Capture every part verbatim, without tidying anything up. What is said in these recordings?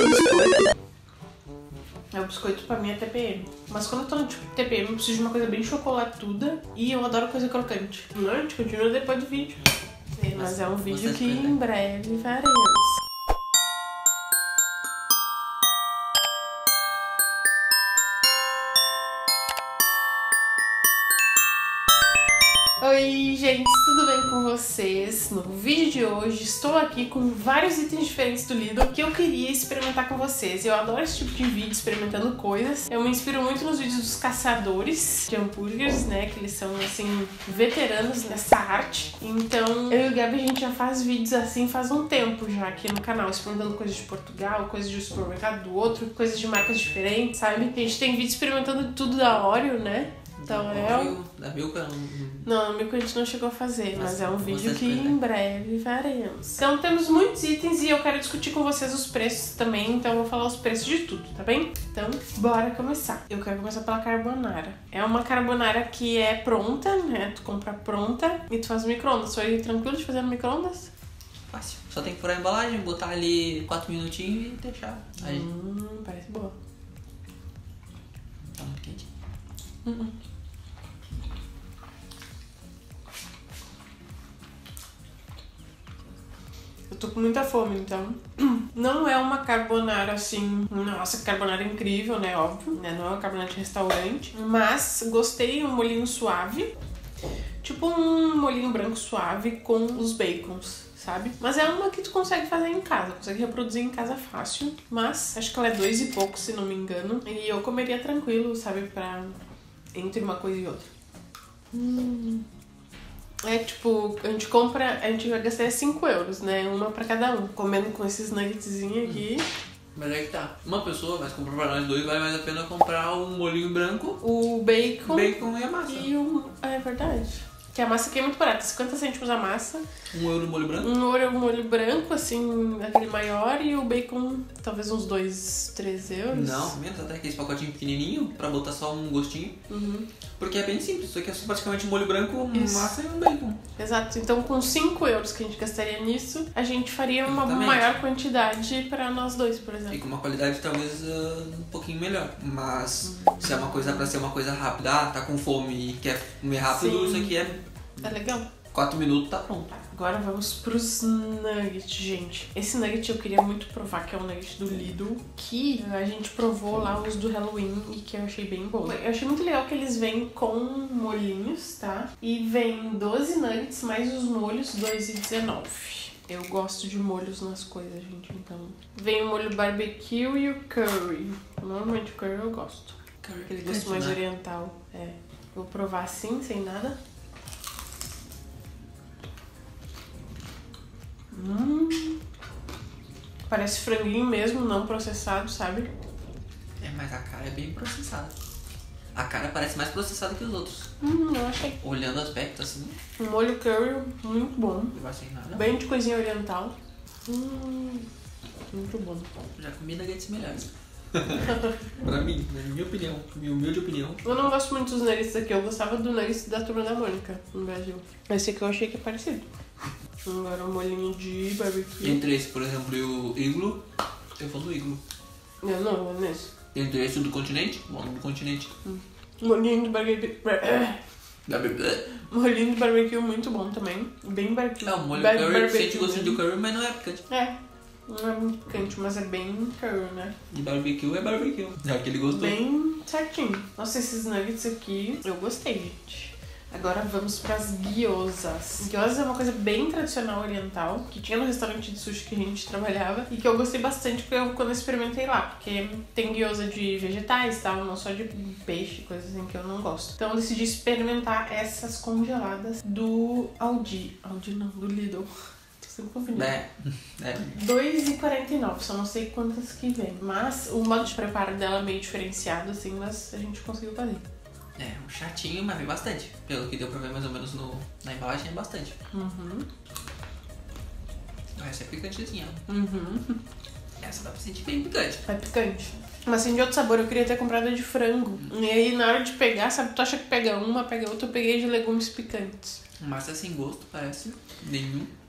biscoito. É, o biscoito pra mim é T P M. Mas quando eu tô no tipo T P M, eu preciso de uma coisa bem chocolatuda. E eu adoro coisa crocante. Não, a gente continua depois do vídeo. É, mas, mas é um vídeo que em breve faremos. Oi gente, tudo bem com vocês? No vídeo de hoje estou aqui com vários itens diferentes do Lidl que eu queria experimentar com vocês. Eu adoro esse tipo de vídeo experimentando coisas. Eu me inspiro muito nos vídeos dos caçadores de hambúrgueres, né? Que eles são assim, veteranos nessa arte. Então eu e o Gabi a gente já faz vídeos assim faz um tempo já aqui no canal, experimentando coisas de Portugal, coisas de um supermercado do outro, coisas de marcas diferentes, sabe? A gente tem vídeo experimentando tudo da Oreo, né? Então é um... Da Milka? Não, a Milka a gente não chegou a fazer, mas, mas é um vídeo que em breve faremos. Então temos muitos itens e eu quero discutir com vocês os preços também, então eu vou falar os preços de tudo, tá bem? Então, bora começar. Eu quero começar pela carbonara. É uma carbonara que é pronta, né? Tu compra pronta e tu faz no micro-ondas. Foi tranquilo de fazer no micro-ondas? Fácil. Só tem que furar a embalagem, botar ali quatro minutinhos e deixar. Aí. Hum, parece boa. Tá muito quente. Uhum. Eu tô com muita fome, então não é uma carbonara assim, nossa, carbonara incrível, né, óbvio, né, não é uma carbonara de restaurante, mas gostei, um molhinho suave, tipo um molhinho branco suave com os bacons, sabe? Mas é uma que tu consegue fazer em casa, consegue reproduzir em casa fácil, mas acho que ela é dois e pouco, se não me engano, e eu comeria tranquilo, sabe, pra entre uma coisa e outra. Hum... É tipo, a gente compra, a gente vai gastar cinco euros, né? Uma pra cada um. Comendo com esses nuggetzinhos aqui. Mas é que tá. Uma pessoa, mas comprar pra nós dois, vale mais a pena comprar um molhinho branco, o bacon, bacon e a massa. E o... É verdade. Que a massa aqui é muito barata, cinquenta cêntimos a massa. Um euro molho branco? Um euro molho branco, assim, aquele maior, e o bacon talvez uns dois, três euros. Não, menos até aquele pacotinho pequenininho, pra botar só um gostinho. Uhum. Porque é bem simples, isso aqui é praticamente um molho branco, Isso. massa e um bacon. Exato, então com cinco euros que a gente gastaria nisso, a gente faria uma Exatamente. maior quantidade pra nós dois, por exemplo. E com uma qualidade talvez uh, um pouquinho melhor. Mas se é uma coisa pra ser uma coisa rápida, ah, tá com fome e quer comer rápido, Sim. isso aqui é... É legal. quatro minutos tá pronto. Agora vamos pros nuggets, gente. Esse nugget eu queria muito provar, que é um nugget do Lidl, que a gente provou lá os do Halloween e que eu achei bem bom. Eu achei muito legal que eles vêm com molhinhos, tá? E vem doze nuggets mais os molhos, dois e dezenove. Eu gosto de molhos nas coisas, gente, então... Vem o molho barbecue e o curry. Normalmente o curry eu gosto. Curry, aquele gosto mais oriental. É. Vou provar assim, sem nada. Hum, parece franguinho mesmo, não processado, sabe? É, mas a cara é bem processada. A cara parece mais processada que os outros. Hum, não achei. Olhando o aspecto assim. Um molho curry muito bom. Não vai sem nada. Bem de coisinha oriental. Hum, muito bom. Já comi nuggets melhores. Pra mim, na minha opinião, minha humilde opinião. Eu não gosto muito dos nuggets daqui, eu gostava do nuggets da Turma da Mônica no Brasil. Esse aqui eu achei que é parecido. Agora um molhinho de barbecue. Entre esse, por exemplo, e o Iglo, eu vou do Iglo. Não, não, é nesse. Entre esse e o do Continente, bom, do Continente. Hum. Molhinho de barbecue. Molhinho de barbecue muito bom também. Bem barbecue. É, o molho Bar curry, barbecue sente gostinho de mesmo. curry, mas não é picante. É, não é muito picante, mas é bem curry, né? De barbecue é barbecue. É aquele gosto. Bem certinho. Nossa, esses nuggets aqui eu gostei, gente. Agora vamos para as gyozas. Gyozas é uma coisa bem tradicional oriental, que tinha no restaurante de sushi que a gente trabalhava e que eu gostei bastante porque eu, quando eu experimentei lá, porque tem gyoza de vegetais, tal, não só de peixe, coisas assim que eu não gosto. Então eu decidi experimentar essas congeladas do Aldi. Aldi não, do Lidl. Tô sempre confundindo. É, é. dois reais e quarenta e nove centavos, só não sei quantas que vem. Mas o modo de preparo dela é meio diferenciado, assim, mas a gente conseguiu fazer. É, um chatinho, mas vem bastante. Pelo que deu pra ver mais ou menos no, na embalagem, é bastante. Uhum. Essa é picantezinha. Uhum. Essa dá pra sentir bem picante. É picante. Mas assim, de outro sabor, eu queria ter comprado a de frango. E aí, na hora de pegar, sabe, tu acha que pega uma, pega outra, eu peguei de legumes picantes. Massa sem gosto, parece. Nenhum.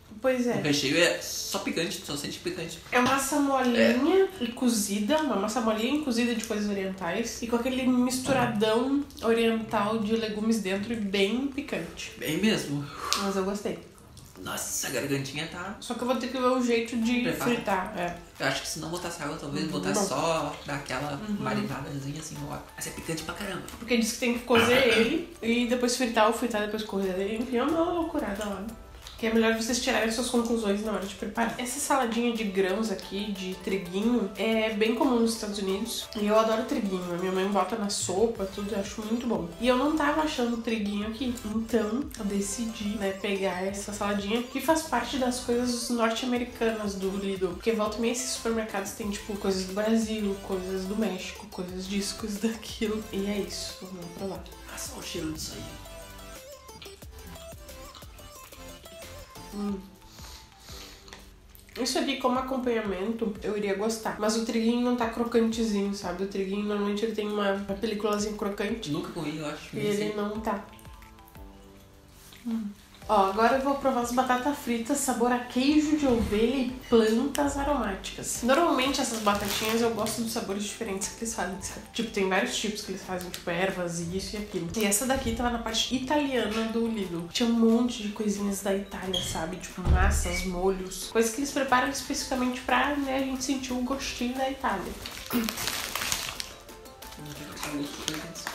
Pois é. O recheio é só picante, só sente picante. É massa molinha é. e cozida, uma massa molinha e cozida de coisas orientais. E com aquele misturadão oriental de legumes dentro e bem picante. Bem mesmo. Mas eu gostei. Nossa, a gargantinha tá... Só que eu vou ter que ver o jeito de Prepara. fritar. É. Eu acho que se não botasse água, talvez Uhum. botar Bom. só daquela Uhum. marinadazinha assim, ó. Mas é picante pra caramba. Porque diz que tem que cozer ele e depois fritar ou fritar depois cozer ele. Enfim, é uma loucurada lá. Que é melhor vocês tirarem suas conclusões na hora de preparar. Essa saladinha de grãos aqui, de triguinho, é bem comum nos Estados Unidos. E eu adoro triguinho. A minha mãe bota na sopa, tudo, eu acho muito bom. E eu não tava achando triguinho aqui. Então, eu decidi, né, pegar essa saladinha, que faz parte das coisas norte-americanas do Lidl. Porque volta e meia esses supermercados tem, tipo, coisas do Brasil, coisas do México, coisas disso, coisas daquilo. E é isso. Vamos provar. Nossa, olha o cheiro disso aí. Hum. Isso aqui como acompanhamento eu iria gostar. Mas o triguinho não tá crocantezinho, sabe? O triguinho normalmente ele tem uma, uma peliculazinha crocante. Nunca comi, eu acho. E ele não tá. Hum. Ó, agora eu vou provar as batatas fritas sabor a queijo de ovelha e plantas aromáticas. Normalmente essas batatinhas eu gosto dos sabores diferentes que eles fazem, sabe? Tipo, tem vários tipos que eles fazem, tipo ervas e isso e aquilo. E essa daqui tava na parte italiana do Lidl. Tinha um monte de coisinhas da Itália, sabe? Tipo massas, molhos, coisas que eles preparam especificamente pra, né, a gente sentir o gostinho da Itália. Não tem gosto de coisa.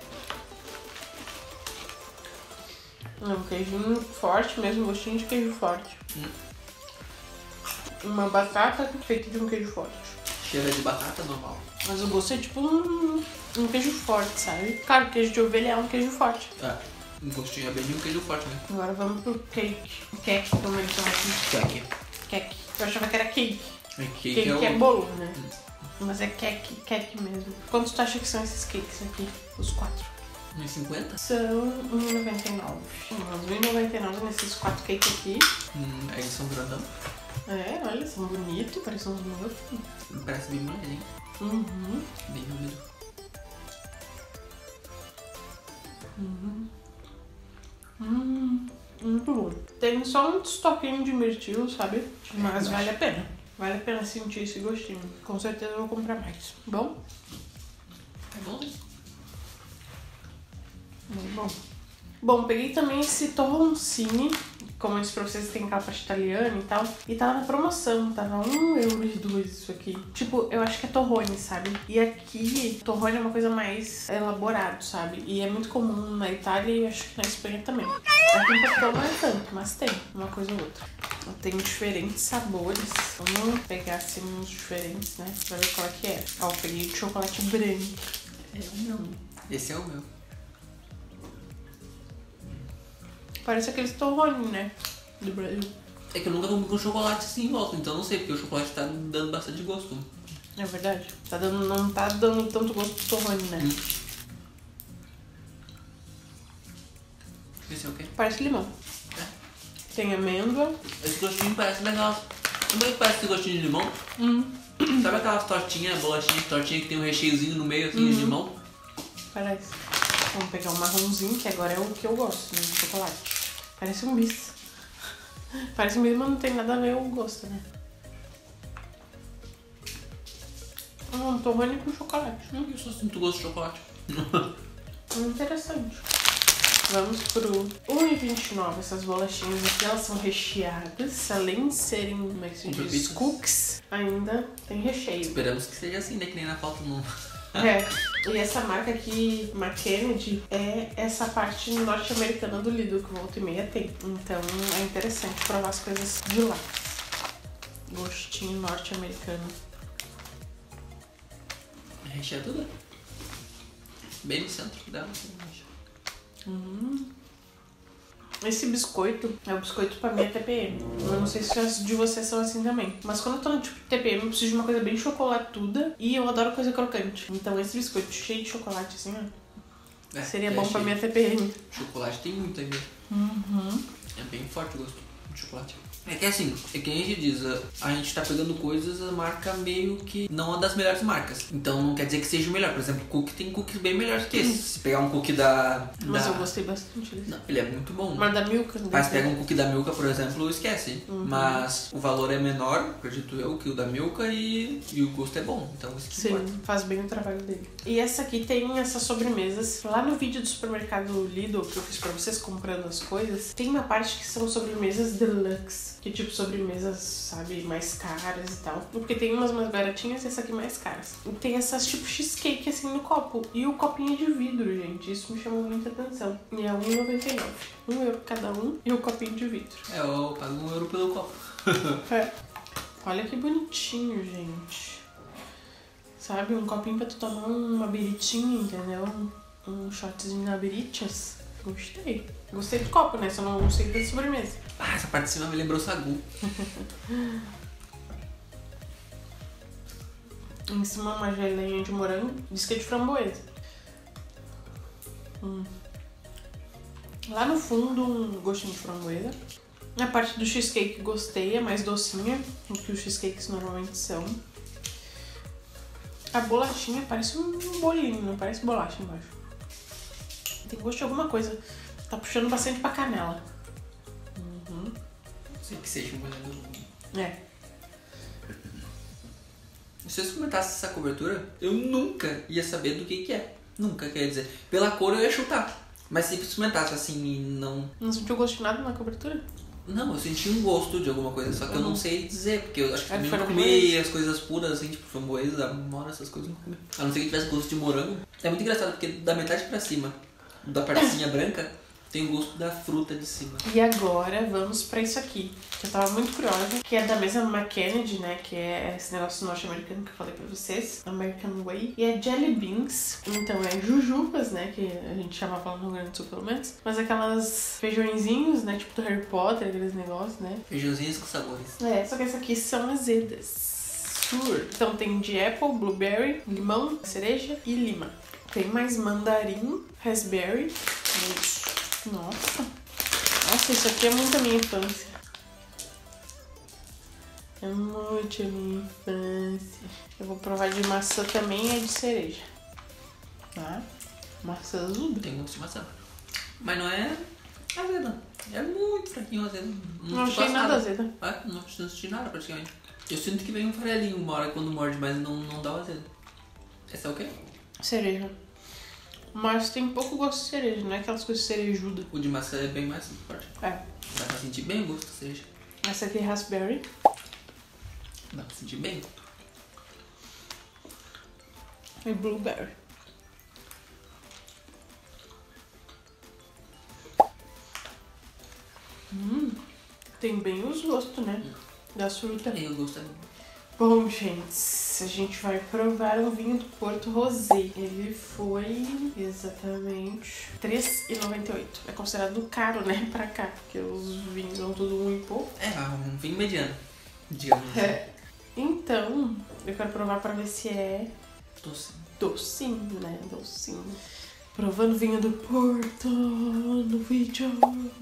Um queijinho forte mesmo, gostinho de queijo forte. Hum. Uma batata feita de um queijo forte. Cheira de batata normal. Mas o gosto é tipo um, um queijo forte, sabe? Claro, queijo de ovelha é um queijo forte. É, um gostinho é bem de um queijo forte, né? Agora vamos pro cake. Cake, como eles falam aqui. Cake. Cake. Eu achava que era cake. É cake, Cake é, o... é bolo, né? Hum. Mas é cake, cake mesmo. Quantos tu acha que são esses cakes aqui? Os quatro. um e cinquenta? São um e noventa e nove. um e noventa e nove nesses quatro cakes aqui. Hum, eles são grandão. É, olha, são bonitos, parecem uns muffins. Parece bem mais, hein? Uhum. Bem úmido. Uhum. Hum, muito bom. Tem só um toquinho de mirtilo, sabe? Mas é, vale a pena. Vale a pena sentir esse gostinho. Com certeza eu vou comprar mais. Bom? É bom, né? Muito bom. Bom, peguei também esse torroncini. Como eu disse pra vocês, tem aquela parte italiana e tal. E tava na promoção, tava um euro de dois isso aqui. Tipo, eu acho que é torrone, sabe? E aqui, torrone é uma coisa mais elaborado, sabe? E é muito comum na Itália e acho que na Espanha também. Aqui em Portugal não é tanto, mas tem uma coisa ou outra. Tem diferentes sabores. Vamos pegar assim uns diferentes, né? Pra ver qual é que é. Ó, eu peguei de chocolate branco. É o meu. Esse é o meu. Parece aqueles torrone, né? Do Brasil. É que eu nunca comi com chocolate assim em volta, então não sei, porque o chocolate tá dando bastante gosto. É verdade. Tá dando, não tá dando tanto gosto do torrone, né? Hum. Esse é o quê? Parece limão. É. Tem amêndoa. Esse gostinho parece legal. Não é que parece esse gostinho de limão? Hum. Sabe aquelas tortinhas, bolachinhas de tortinha que tem um recheiozinho no meio assim Uhum. de limão? Parece. Vamos pegar um marronzinho, que agora é o que eu gosto, né? De chocolate. Parece um bis. Parece um bis, mas não tem nada a ver o gosto, né? Um torrone com chocolate. Não, eu só sinto gosto de chocolate. Interessante. Vamos pro um e vinte e nove. Essas bolachinhas aqui, elas são recheadas. Além de serem, como é que se diz? Cookies, ainda tem recheio. Esperamos que seja assim, né? Que nem na foto não. É, e essa marca aqui, McKennedy, é essa parte norte-americana do Lidl que volta e meia tem. Então é interessante provar as coisas de lá. Gostinho norte-americano. Recheia tudo. Bem no centro dela. Hum. Esse biscoito é o biscoito pra mim é T P M. Eu não sei se as de vocês são assim também. Mas quando eu tô no tipo T P M, eu preciso de uma coisa bem chocolatuda e eu adoro coisa crocante. Então esse biscoito cheio de chocolate, assim, ó, É, seria é bom pra cheio. minha T P M. Chocolate tem muito aí mesmo. Uhum. É bem forte o gosto de chocolate. É que assim, é que a gente diz, a gente tá pegando coisas, a marca meio que não é das melhores marcas. Então não quer dizer que seja o melhor. Por exemplo, cookie tem cookies bem melhores que esse. Se pegar um cookie da... Mas da... eu gostei bastante desse. Não, ele é muito bom. Mas da Milka... Mas pega um cookie da Milka, por exemplo, esquece. Uhum. Mas o valor é menor, acredito eu, que o da Milka e, e o gosto é bom. Então isso que Sim, importa. faz bem o trabalho dele. E essa aqui tem essas sobremesas. Lá no vídeo do supermercado Lidl que eu fiz pra vocês comprando as coisas, tem uma parte que são sobremesas deluxe. Que tipo sobremesas, sabe, mais caras e tal. Porque tem umas mais baratinhas e essa aqui mais caras. E tem essas tipo cheesecake assim no copo. E o copinho de vidro, gente. Isso me chamou muita atenção. E é um real e noventa e nove centavos. Um euro cada um e o copinho de vidro. É, eu pago um euro pelo copo. É. Olha que bonitinho, gente. Sabe, um copinho pra tu tomar uma biritinha, entendeu? Um, um shotzinho na biritas. Gostei. Gostei do copo, né? Só não gostei da sobremesa. Ah, essa parte de cima me lembrou sagu. Em cima uma gelinha de morango. Diz que é de framboesa. Hum. Lá no fundo um gostinho de framboesa. A parte do cheesecake gostei, é mais docinha do que os cheesecakes normalmente são. A bolachinha parece um bolinho, não parece bolacha embaixo. Tem gosto de alguma coisa. Tá puxando bastante pra canela. Uhum. Não sei que seja o melhor do mundo. É. Se eu experimentasse essa cobertura, eu nunca ia saber do que que é. Nunca, quer dizer. Pela cor eu ia chutar. Mas se experimentasse assim e não... Não sentiu gosto de nada na cobertura? Não, eu senti um gosto de alguma coisa, só que uhum. eu não sei dizer, porque eu acho que é, também não comi as coisas puras, assim, tipo framboesa, amora, essas coisas, não comi. A não ser que tivesse gosto de morango. É muito engraçado, porque da metade pra cima, da partezinha branca, tem o gosto da fruta de cima. E agora vamos pra isso aqui, que eu tava muito curiosa, que é da mesma McKennedy, né, que é esse negócio norte-americano que eu falei pra vocês, American Way, e é Jelly Beans, então é jujubas, né, que a gente chamava lá no Rio Grande do Sul pelo menos, mas aquelas feijõezinhos, né, tipo do Harry Potter, aqueles negócios, né. Feijãozinhos com sabores. É, só que essas aqui são azedas. Sure. Então tem de apple, blueberry, limão, cereja e lima. Tem mais mandarim, raspberry, isso. Nossa, nossa, isso aqui é muito a minha infância. É muito a minha infância. Eu vou provar de maçã também e é de cereja. Tá? Maçã azul. Tem gosto de maçã. Mas não é azeda. É muito fraquinho azeda. Não, não achei nada, nada azeda. É, não, não senti nada praticamente. Eu sinto que vem um farelinho uma hora quando morde, mas não, não dá o azedo. Essa é o quê? Cereja. Mas tem pouco gosto de cereja, não é aquelas coisas cerejudas. O de maçã é bem mais forte. É. Dá pra sentir bem o gosto da cereja. Essa aqui é raspberry. Dá pra sentir bem. E blueberry. Hum, tem bem os gostos, né? Hum. Das frutas. Tem o gosto é bom, gente, a gente vai provar o vinho do Porto Rosé. Ele foi exatamente três reais e noventa e oito centavos. É considerado caro, né, pra cá, porque os vinhos são tudo um e pouco. É, um vinho mediano, digamos. É. Então, eu quero provar pra ver se é docinho. Docinho, né, docinho. Provando vinho do Porto no vídeo.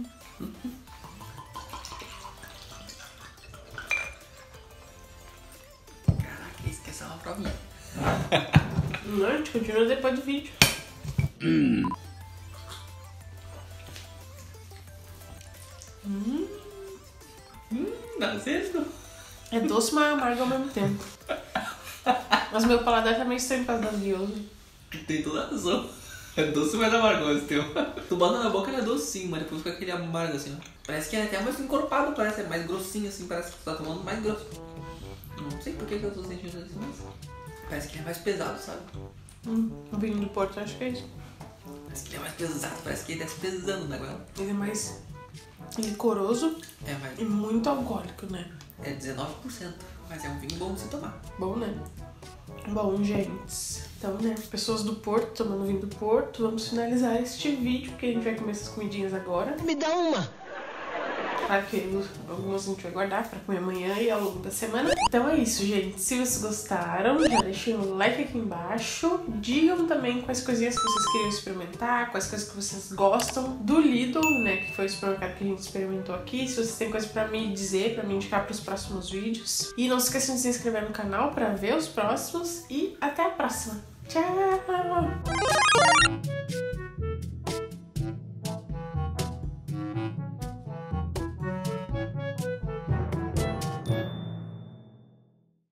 Essa é uma provinha. Não, a gente continua depois do vídeo. Hum. Hum. Hum, dá certo. É doce, mas amargo ao mesmo tempo. Mas meu paladar tá meio estranho por causa das guiosas. Tem toda a razão. É doce, mas amargo esse teu. Tu bota na boca, ele é docinho, mas depois fica aquele amargo assim, ó. Parece que é até mais encorpado, parece. É mais grossinho assim, parece que tu tá tomando mais grosso. Não sei por que, que eu tô sentindo isso, mas parece que ele é mais pesado, sabe? Hum, o vinho do Porto, acho que é isso. Parece que ele é mais pesado, parece que ele tá se pesando na goela. Ele é mais licoroso é, mas... e muito alcoólico, né? É dezenove por cento, mas é um vinho bom de se tomar. Bom, né? Bom, gente. Então, né, pessoas do Porto tomando vinho do Porto, vamos finalizar este vídeo, porque a gente vai comer essas comidinhas agora. Me dá uma! Claro que algumas a gente vai guardar pra comer amanhã e ao longo da semana. Então é isso, gente. Se vocês gostaram, já deixem um like aqui embaixo. Digam também quais coisinhas que vocês queriam experimentar, quais coisas que vocês gostam do Lidl, né? Que foi o supermercado que a gente experimentou aqui. Se vocês têm coisa pra me dizer, pra me indicar pros próximos vídeos. E não se esqueçam de se inscrever no canal pra ver os próximos. E até a próxima. Tchau!